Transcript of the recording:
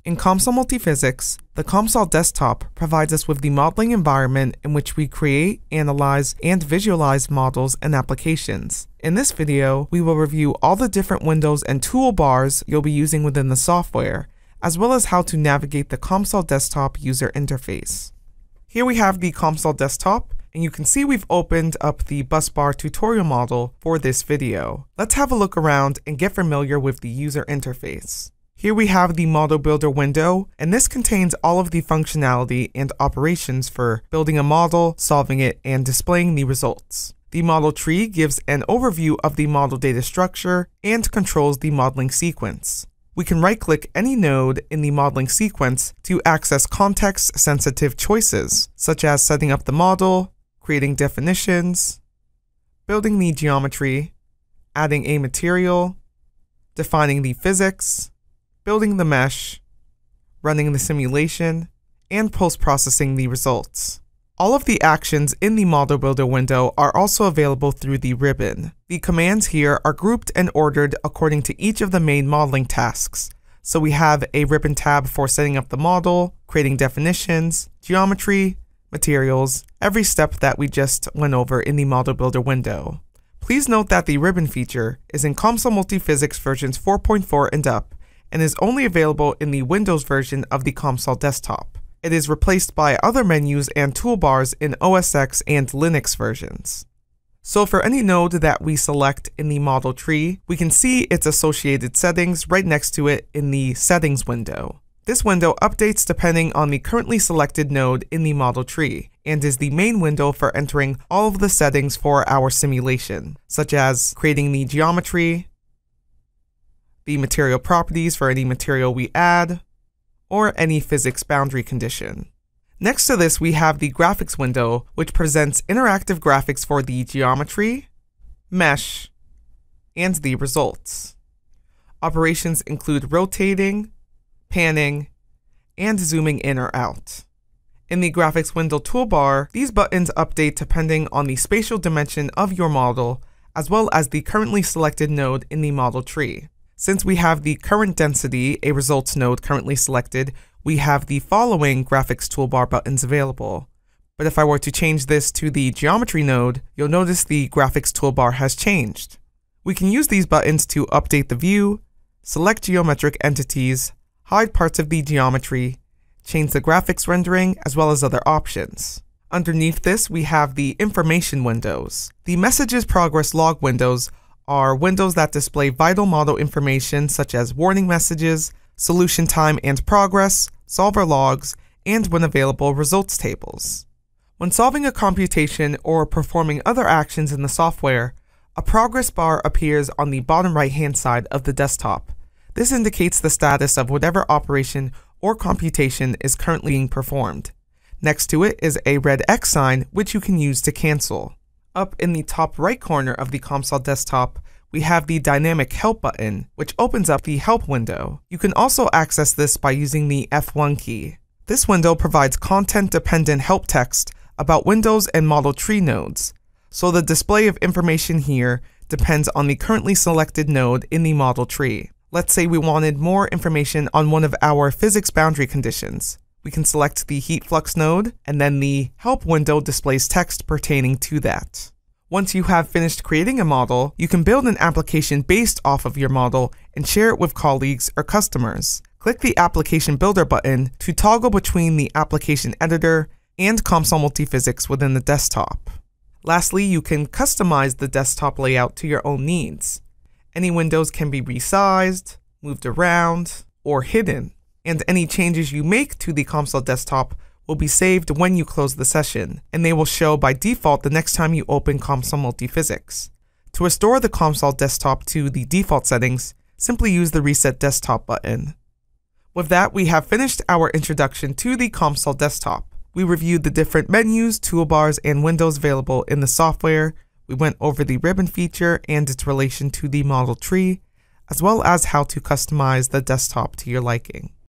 In COMSOL Multiphysics, the COMSOL Desktop provides us with the modeling environment in which we create, analyze, and visualize models and applications. In this video, we will review all the different windows and toolbars you'll be using within the software, as well as how to navigate the COMSOL Desktop user interface. Here we have the COMSOL Desktop, and you can see we've opened up the busbar tutorial model for this video. Let's have a look around and get familiar with the user interface. Here we have the Model Builder window, and this contains all of the functionality and operations for building a model, solving it, and displaying the results. The model tree gives an overview of the model data structure and controls the modeling sequence. We can right-click any node in the modeling sequence to access context-sensitive choices, such as setting up the model, creating definitions, building the geometry, adding a material, defining the physics, building the mesh, running the simulation, and post-processing the results. All of the actions in the Model Builder window are also available through the ribbon. The commands here are grouped and ordered according to each of the main modeling tasks. So we have a ribbon tab for setting up the model, creating definitions, geometry, materials, every step that we just went over in the Model Builder window. Please note that the ribbon feature is in COMSOL Multiphysics versions 4.4 and up, and is only available in the Windows version of the COMSOL Desktop. It is replaced by other menus and toolbars in OS X and Linux versions. So for any node that we select in the model tree, we can see its associated settings right next to it in the Settings window. This window updates depending on the currently selected node in the model tree, and is the main window for entering all of the settings for our simulation, such as creating the geometry, the material properties for any material we add, or any physics boundary condition. Next to this, we have the graphics window, which presents interactive graphics for the geometry, mesh, and the results. Operations include rotating, panning, and zooming in or out. In the graphics window toolbar, these buttons update depending on the spatial dimension of your model, as well as the currently selected node in the model tree. Since we have the current density, a results node currently selected, we have the following graphics toolbar buttons available. But if I were to change this to the geometry node, you'll notice the graphics toolbar has changed. We can use these buttons to update the view, select geometric entities, hide parts of the geometry, change the graphics rendering, as well as other options. Underneath this, we have the information windows. The messages progress log windows are windows that display vital model information such as warning messages, solution time and progress, solver logs, and when available, results tables. When solving a computation or performing other actions in the software, a progress bar appears on the bottom right-hand side of the desktop. This indicates the status of whatever operation or computation is currently being performed. Next to it is a red X sign, which you can use to cancel. Up in the top right corner of the COMSOL Desktop, we have the Dynamic Help button, which opens up the Help window. You can also access this by using the F1 key. This window provides content-dependent help text about Windows and model tree nodes, so the display of information here depends on the currently selected node in the model tree. Let's say we wanted more information on one of our physics boundary conditions. We can select the heat flux node, and then the help window displays text pertaining to that. Once you have finished creating a model, you can build an application based off of your model and share it with colleagues or customers. Click the Application Builder button to toggle between the application editor and COMSOL Multiphysics within the desktop. Lastly, you can customize the desktop layout to your own needs. Any windows can be resized, moved around, or hidden. And any changes you make to the COMSOL Desktop will be saved when you close the session, and they will show by default the next time you open COMSOL Multiphysics. To restore the COMSOL Desktop to the default settings, simply use the Reset Desktop button. With that, we have finished our introduction to the COMSOL Desktop. We reviewed the different menus, toolbars, and windows available in the software. We went over the ribbon feature and its relation to the model tree, as well as how to customize the desktop to your liking.